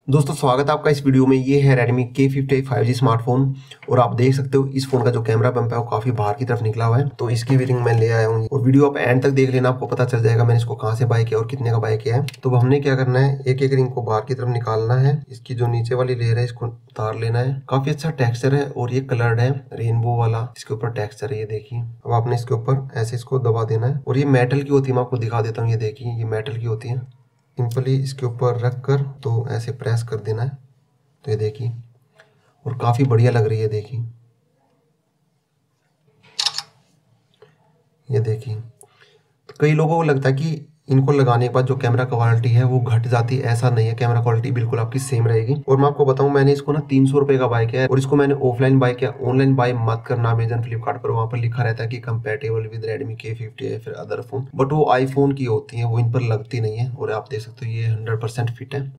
दोस्तों स्वागत है आपका इस वीडियो में। ये है Redmi K50 5G स्मार्टफोन और आप देख सकते हो इस फोन का जो कैमरा पंप है वो काफी बाहर की तरफ निकला हुआ है। तो इसकी भी रिंग मैं ले आया हूँ और वीडियो आप एंड तक देख लेना, आपको पता चल जाएगा मैंने इसको कहाँ से बाय किया और कितने का बाय किया है। तो हमने क्या करना है, एक एक रिंग को बाहर की तरफ निकालना है। इसकी जो नीचे वाली लेयर है इसको उतार लेना है। काफी अच्छा टेक्सचर है और ये कलर्ड है रेनबो वाला, इसके ऊपर टेक्सचर है। ये देखिए, अब आपने इसके ऊपर ऐसे इसको दबा देना है और ये मेटल की होती है। मैं आपको दिखा देता हूँ, ये देखिए ये मेटल की होती है। सिंपली इसके ऊपर रख कर तो ऐसे प्रेस कर देना है। तो ये देखिए, और काफी बढ़िया लग रही है। देखिए, ये देखिए, तो कई लोगों को लगता है कि इनको लगाने के बाद जो कैमरा क्वालिटी है वो घट जाती है। ऐसा नहीं है, कैमरा क्वालिटी बिल्कुल आपकी सेम रहेगी। और मैं आपको बताऊं, मैंने इसको ना 300 रुपए का बाय किया है और इसको मैंने ऑफलाइन बाय किया। ऑनलाइन बाय मत करना अमेजन फ्लिपकार्ट पर, वहां पर लिखा रहता है कि कंपेटेबल विद Redmi K50 है फिर अदर फोन, बट वो आईफोन की होती है, वो इन पर लगती नहीं है। और आप देख सकते हो ये 100% फिट है।